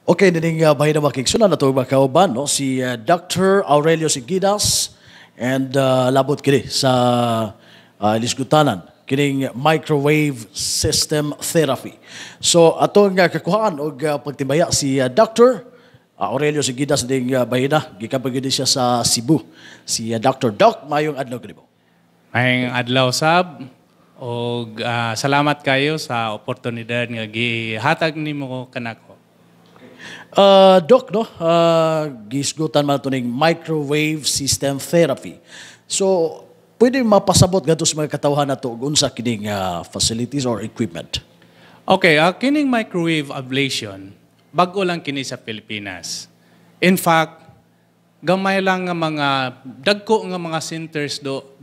Okay, nining bahay na makiksunan na ito mga kauban, no? Si Dr. Aurelio Sigidas and labot kini sa Lisgutanan, kining microwave system therapy. So, atong kakuhaan o pagtibaya si Dr. Aurelio Sigidas ding bahay na, gikapagin siya sa Cebu. Si Dr. Doc, mayong adlaw kini mo. Mayong adlaw sab, o salamat kayo sa oportunidad nga gihatag nimo kanako. Doc, no? Gisgutan man ito ng microwave system therapy. So, pwede mapasabot nga sa mga katawhan na ito unsa kining facilities or equipment? Okay, kining microwave ablation, bago lang kini sa Pilipinas. In fact, gamay lang nga mga, dagko nga mga centers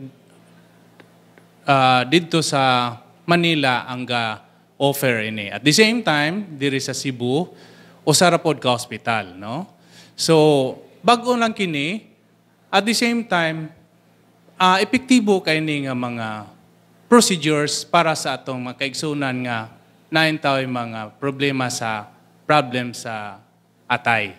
dito sa Manila ang offer ini. At the same time, diri sa Cebu, usara pod ka hospital, no? So, bago lang kini, at the same time, epektibo kay ni nga mga procedures para sa atong mga kaigsunan nga naintaw mga problem sa atay.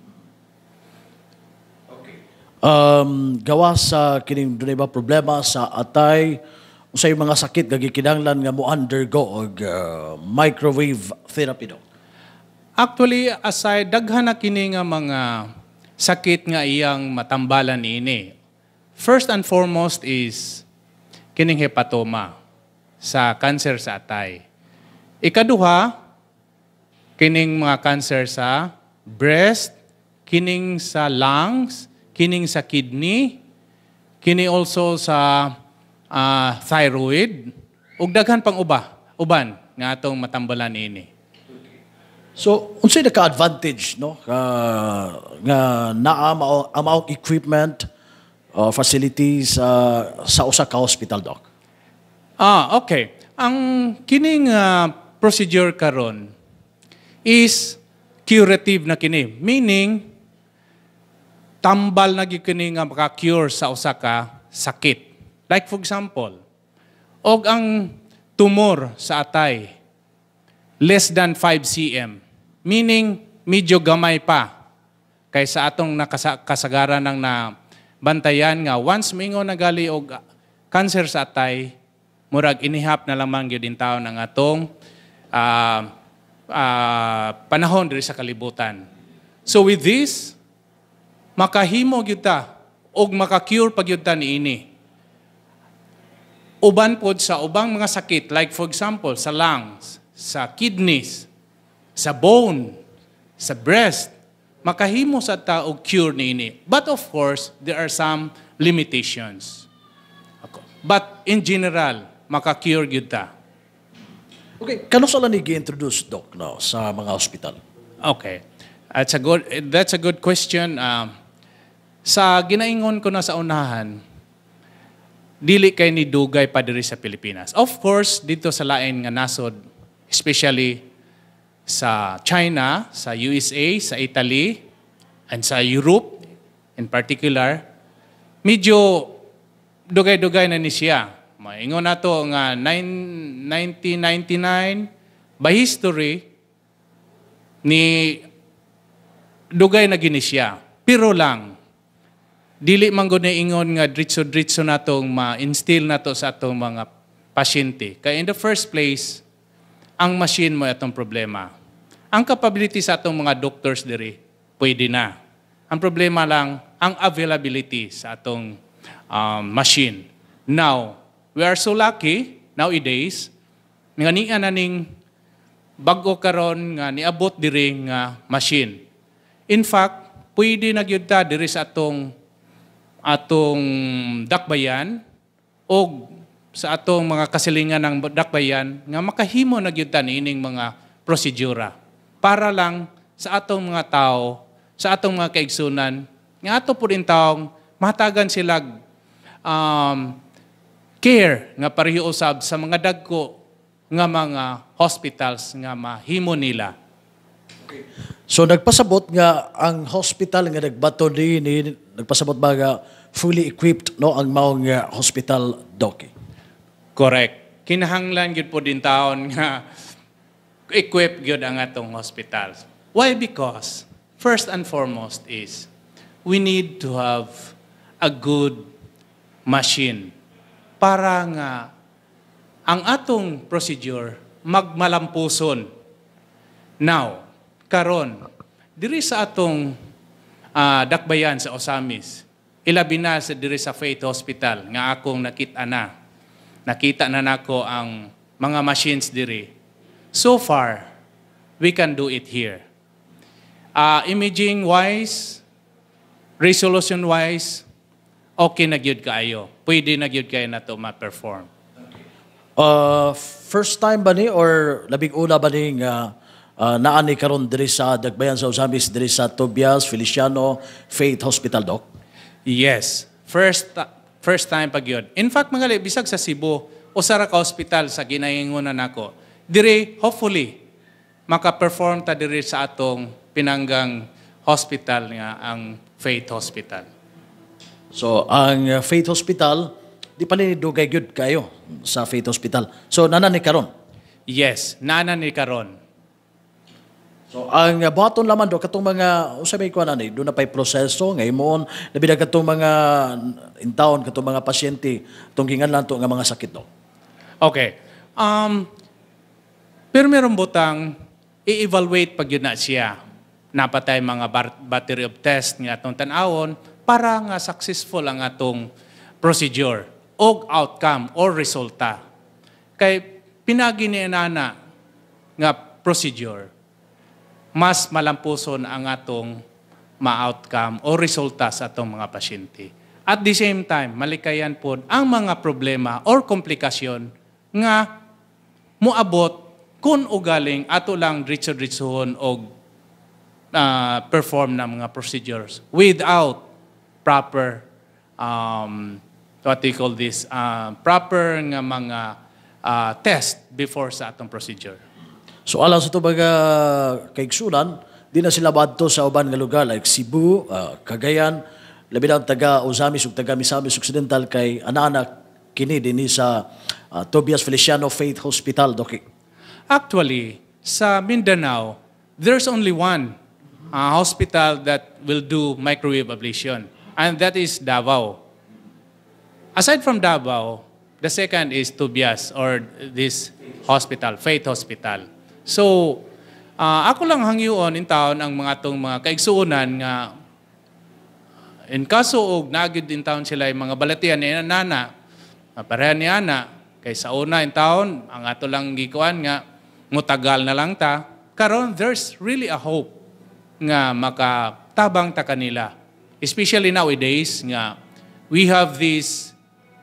Okay. Gawa sa kining dunay ba problema sa atay, usay mga sakit nga gikinahanglan nga mo undergo og microwave therapy do. Actually, aside, daghan na kini nga mga sakit nga iyang matambalan ini. First and foremost is kining hepatoma sa cancer sa atay. Ikaduha, kining mga cancer sa breast, kining sa lungs, kining sa kidney, kini also sa thyroid, ug daghan pang uban nga atong matambalan ini. So, unsay naka-advantage, no? Nga naa mao equipment, facilities sa usa ka hospital, Doc? Okay. Ang kining procedure karon is curative na kini. Meaning, tambal na gyud kini nga maka-cure sa usa ka sakit. Like for example, og ang tumor sa atay, less than 5 cm. Meaning, medyo gamay pa kaysa atong kasagaran ng bantayan nga once mingo nagali og cancer sa atay, murag inihap na lamang gyud in taon ang atong panahon diri sa kalibutan. So with this, makahimo gyud ta og maka-cure pa gyud ta niini. Uban pod sa ubang mga sakit, like for example, sa lungs, sa kidneys, sa bone, sa breast, makahimo sa tao cure niini. But of course, there are some limitations. But in general, maka-cure gyud ta. Okay, kano sa lang i-introduce, Doc, no, sa mga hospital? Okay. That's a good question. Sa ginaingon ko na sa unahan, dili kay ni dugay pa diri sa Pilipinas. Of course, dito sa lain nga nasod, especially sa China, sa USA, sa Italy, and sa Europe in particular, medyo dugay-dugay na ni siya. Maingon na to nga 1999, by history, ni dugay na gini siya. Pero lang, dili man gud ingon nga dritso-dritso natong ma-instill nato sa atong mga pasyente. Kaya in the first place, ang machine mo atong problema. Ang capability sa atong mga doctors diri, pwede na. Ang problema lang, ang availability sa atong machine. Now, we are so lucky nowadays, nga niya na ning bago karon nga niabot diri nga machine. In fact, pwede na gyud ta diri sa atong dakbayan o sa atong mga kasilingan ng dakbayan nga makahimo na gyud ta niining mga prosedura para lang sa atong mga tao, sa atong mga kaigsunan, nga ato po rin taong mahatagan sila care nga pareho usab sa mga dagko nga mga hospitals nga mahimo nila. So nagpasabot nga ang hospital nga nagbato ni nagpasabot ba nga fully equipped, no, ang maong hospital, Doc? Correct. Kinahanglan gyud po din taon nga equip gyud ang atong hospital. Why? Because first and foremost is we need to have a good machine para nga ang atong procedure magmalampuson. Now, karon diri sa atong dakbayan sa Osamis, ilabi na sa diri sa Faith Hospital nga akong nakita na. Nakita na nako ang mga machines diri. So far, we can do it here. Imaging-wise, resolution-wise, okay na gyud kaayo. Pwede na gyud kayo na to ma-perform. First time ba ni or labing una ba ni nga naani karon diri sa Dakbayan sa Osamis diri sa Tobias Feliciano Faith Hospital, Doc? Yes. First time pag yun. In fact, mga bisag sa Cebu, usara ka hospital sa ginaingunan nako. Diri, hopefully, maka-perform ta diri sa atong pinanggang hospital nga ang Faith Hospital. So, ang Faith Hospital, di pa ni dugay gyud kayo sa Faith Hospital. So, nanani karon? Yes, nana ni karon. So, ang buhaton lamang do, katong mga, usabay ko na ni, doon na pa'y proseso, ngayon, nabidag katong mga intaon, katong mga pasyente, itong ginganlan to nga mga sakit do. Okay. Pero meron butang, i-evaluate pag yun na siya. Napatay mga battery of test nga atong tanawon para nga successful ang atong procedure o outcome or resulta. Kay pinagi ni nana nga procedure, mas malampuson ang atong ma-outcome o resulta sa atong mga pasyente. At the same time, malikayan po ang mga problema or komplikasyon nga muabot kung ugaling ato lang diretso-diretsohon o perform na mga procedures without proper, what we call this, proper nga mga test before sa atong procedure. So alang sa ito baga kaigsunan, di na sila badto sa uban nga lugar like Cebu, Cagayan, labi na taga Osamis ug taga Misamis Occidental kay ana-ana kini dinhi sa Tobias Feliciano Faith Hospital, Doki. Actually, sa Mindanao, there's only one hospital that will do microwave ablation, and that is Davao. Aside from Davao, the second is Tobias or this hospital, Faith Hospital. So, ako lang hangyoon in taon ang mga tong mga kaigsuunan nga in kaso og nagid din taon sila yung mga balatian ni nana, pareha ni ana, kay sa una in taon, ang ato lang gikuan nga, mutagal na lang ta, karon there's really a hope nga makatabang ta kanila. Especially nowadays nga we have these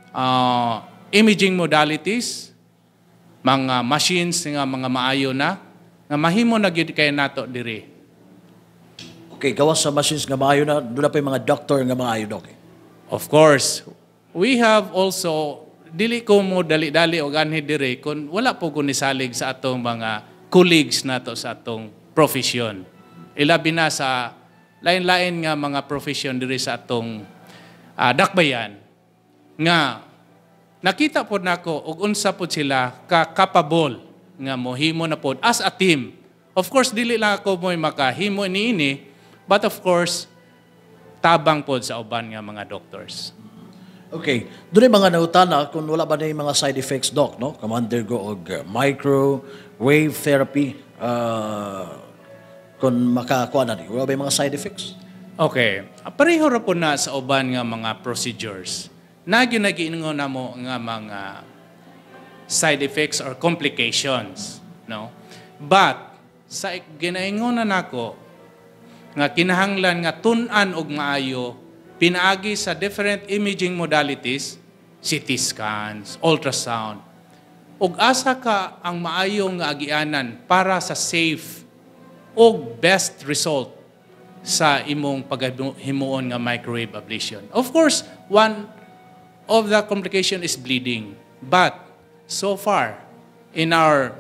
imaging modalities, mga machines nga mga maayo na, nga mahimo na gyud kay nato diri. Okay, gawas sa machines nga maayo na, doon na pa yung mga doctor nga maayo, Doki. Of course, we have also, dili ko mo dali-dali o ganhi diri, kung wala po ko nisalig sa atong mga colleagues nato sa atong profession. Ilabi na sa lain-lain nga mga profession diri sa atong dakbayan, nga nakita po nako og unsa po sila capable nga mohimo na po as a team. Of course, dili lang ako mo'y makahimo niini, but of course, tabang po sa uban nga mga doctors. Okay. Doon yung mga nautana, kung wala ba na yung mga side effects, Doc, no? Kung undergo og microwave therapy, kung makakuha na rin. Wala ba yung mga side effects? Okay. Pareho ra po na sa uban nga mga procedures. Nagiingon na mo nga mga side effects or complications, no? But sa ginaingon na nako nga kinahanglan nga tun-an og maayo pinaagi sa different imaging modalities, CT scans, ultrasound. Ug asa ka ang maayo nga agianan para sa safe og best result sa imong paghimuon nga microwave ablation. Of course, one of the complication is bleeding. But so far, in our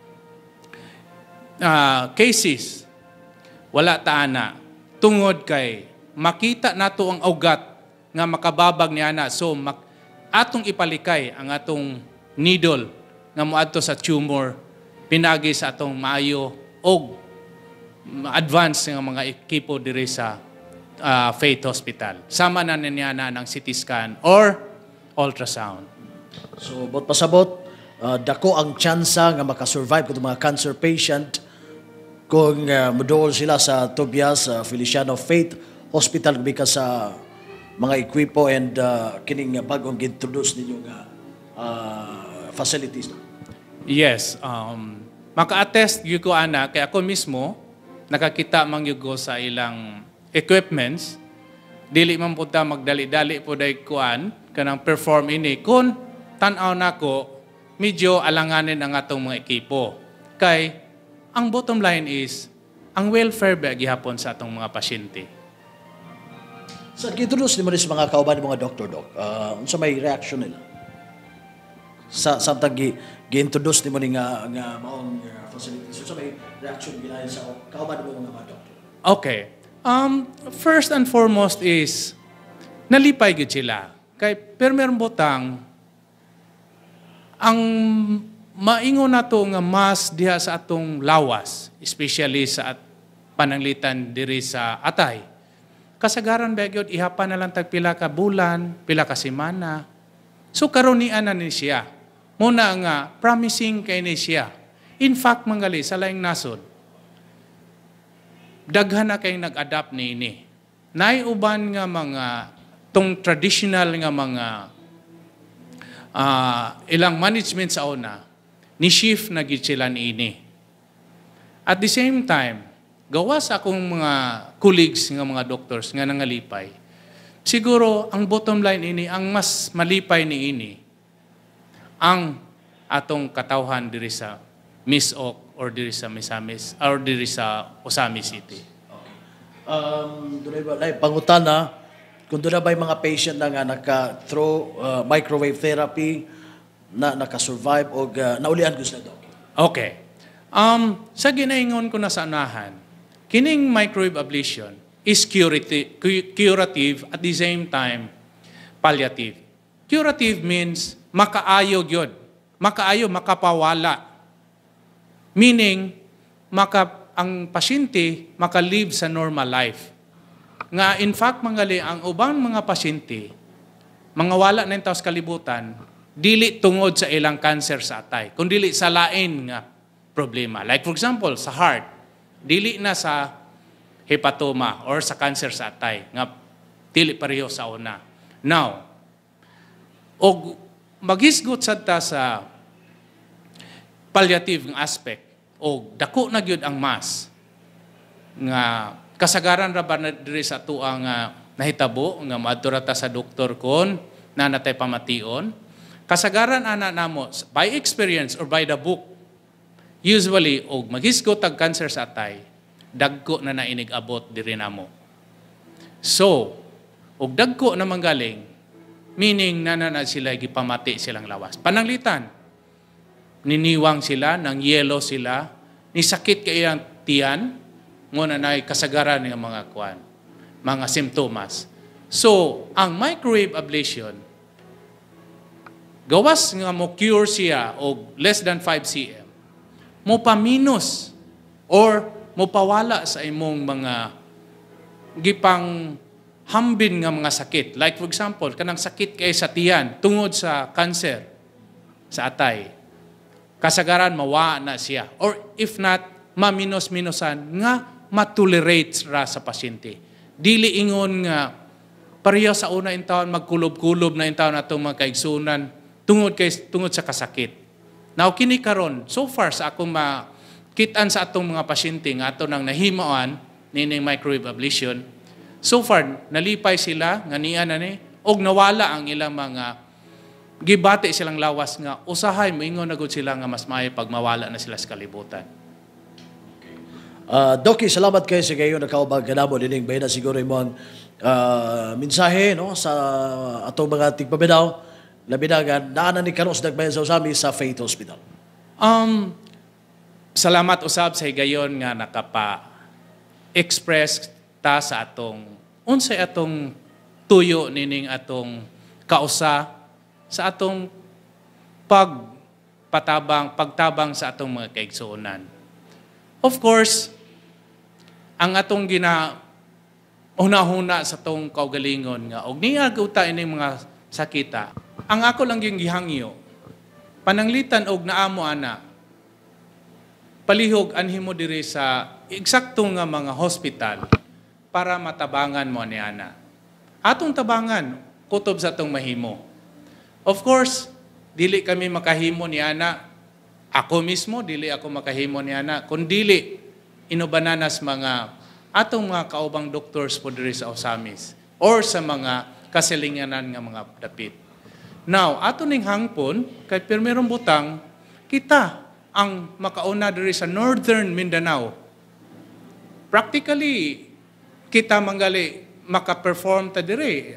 cases, wala taana. Tungod kay makita nato ang ugat nga makababag niya na. So, atong ipalikay ang atong needle nga moadto sa tumor, pinagi sa atong maayo og advanced nga mga ekipo diri sa Faith Hospital. Sama na niya na ng CT scan or ultrasound. So, bot pasabot, dako ang tsansa nga makasurvive kung mga cancer patient kung mudool sila sa Tobias Feliciano Faith Hospital because sa mga ekwipo and kining bagong introduce ninyo nga facilities. Yes, maka-attest gyud ko ana kay ako mismo nakakita man gyud ko sa ilang equipments. Dili man punta magdali-dali po day kuan kanang perform ini kun tan-aw nako medyo alanganin ang atong mga ekipo. Kay ang bottom line is ang welfare ba gihapon sa atong mga pasyente. Sa introduce nimo sa mga kauban ng mga doktor dok, unsa may reaction nila? Sa samtang gi-introduce nimo ni nga maong facilities, unsa may reaction ginahin sa kauban ng mga doktor? Okay. First and foremost is nalipay gid sila. Kay pero meron butang ang maingon nato nga mas diha sa atong lawas, especially sa pananglitan diri sa Atay. Kasagaran ba gyud ihapan na lang tag pila ka bulan, pila ka semana. So karunian na ni siya. Muna nga promising kay ni siya. In fact manggali sa laing nasod. Daghan na kay nag-adapt niini. Nay uban nga mga tong traditional nga mga ilang management sa una ni shift na gid sila niini. At the same time, gawas akong mga colleagues nga mga doctors nga nangalipay. Siguro ang bottom line ini ang mas malipay niini ang atong katawhan diri sa Miss-Ok or diri sa Misamis or diri sa Osami City. Dunay ba pangutana kung doon na ba mga patient na nga naka-through microwave therapy na naka-survive o naulian gusto na, Doc? Okay. Sa ginaingon ko na sa anahan, kining microwave ablation is curative at the same time palliative. Curative means makaayo gyud. Makaayo, makapawala. Meaning, ang pasyente maka-live sa normal life. Nga in fact mangali ang ubang mga pasyente mga wala na taos kalibutan dili tungod sa ilang cancer sa atay kundi sa lain nga problema. Like for example sa heart, dili na sa hepatoma or sa cancer sa atay nga dili pareho sa una. Now, og maghisgot sad ta sa palliative nga aspect o dako na gyud ang mas nga kasagaran ra ba na diri sa tuang nahitabo nga maadto ra ta sa doktor kon na natay pamation. Kasagaran ana namo by experience or by the book, usually og maghisgot tag cancer sa atay dagko na nainig abot diri namo. So og dagko na manggaling meaning na sila gipamati silang lawas. Pananglitan niniwang sila, nang yelo sila, ni sakit kay ang tiyan, nguna na kasagaran ng mga kuan, mga simptomas. So, ang microwave ablation, gawas nga mo cure siya o less than 5 cm, mo paminus or mo pawala sa imong mga gipang hambin nga mga sakit. Like for example, kanang sakit kay sa tiyan tungod sa cancer sa atay. Kasagaran mawa na siya. Or if not, maminos-minusan nga matolerate ra sa pasyente. Dili ingon nga pareho sa una in taon magkulob-kulob na in taon atong mga kaigsunan tungod sa kasakit. Now kini karon so far sa akong makitaan sa atong mga pasyente nga ato nang nahimuan nining microwave ablation, so far nalipay sila nga niya na ni og nawala ang ilang mga gibati silang lawas nga usahay moingon na gud sila nga mas maayo pag mawala na sila sa kalibutan. Doki, salamat kayo sa gayon nakaubag kanamo dining bayna siguro imong mensahe no sa atong mga tigpaminaw labi na nga naanan ni kanos nagbayan sa usami sa Faith Hospital. Salamat usab sa higayon nga nakapa-express ta sa atong unsay atong tuyo nining atong kausa sa atong pagtabang sa atong mga kaigsuonan. Of course, ang atong una-huna sa tong kaugalingon nga og niya guta ini mga sakita. Ang ako lang yung gihangyo. Pananglitan og naamo ana. Palihog anhi mo diri sa eksakto nga mga hospital para matabangan mo ni ana. Atong tabangan kutob sa atong mahimo. Of course, dili kami makahimo ni ana. Ako mismo dili ako makahimo ni ana kun dili inubananas mga atong mga kaubang doctors po diri sa Osamis or sa mga kasilinganan nga mga dapit. Now, ato ning hangpon kay pirmerong butang kita ang makauna diri sa Northern Mindanao. Practically kita manggali maka-perform ta diri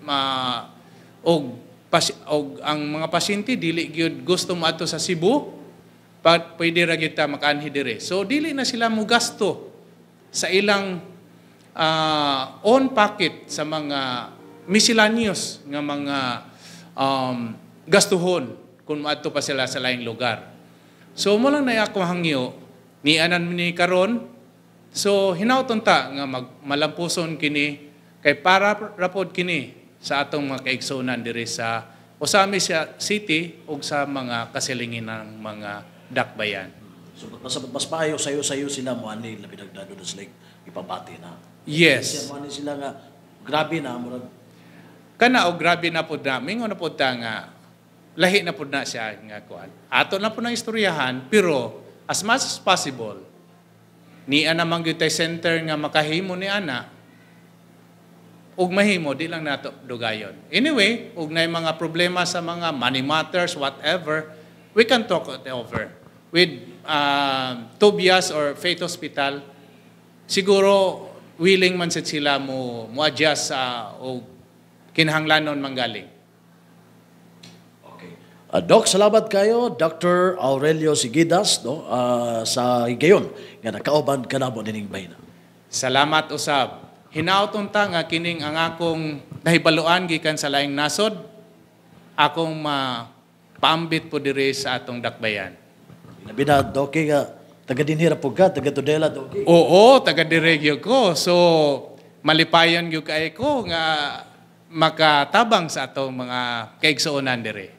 og ang mga pasyente dili gyud gusto moadto sa Cebu pwede ra gyud ta makaanhi diri. So dili na sila mo gasto sa ilang on packet sa mga miscellaneous nga mga gastuhon kung maadto pa sila sa laing lugar. So mo lang na ako hangyo ni anan ni karon. So hinauton ta nga malampuson kini kay para rapod kini sa atong mga kaigsunan diri sa Osamis City ug sa mga kasilinginang mga dakbayan. So, mas maayo sayo sila mo ani labi nagdado na sila ipabati na. Yes. Mo ani sila nga grabe na murag kana og grabe na pud na mingon na pud ta nga lahi na pud na siya nga kuan. Ato na pud nang istoryahan pero as much as possible ni ana mangyutay center nga makahimo ni ana ug mahimo di lang nato dugayon. Anyway, ug nay mga problema sa mga money matters whatever, we can talk it over with Tobias or Faith Hospital. Siguro willing man sad sila mo adjust o kinahanglanon manggaling. okay. Doc, salamat kayo Dr. Aurelio Sigidas no sa higayon nga nakauban kanamo dining bayna. Salamat usab. Hinaoton ta nga kining ang akong nahibaluan gikan sa laing nasod. Akong paambit po diri sa atong dakbayan. Labi na, Doki, taga dinhira po ka, taga Tudela, Doki. Oo, taga diregyo ko. So, malipayon yung kay ko nga makatabang sa atong mga kaigsuonan diri.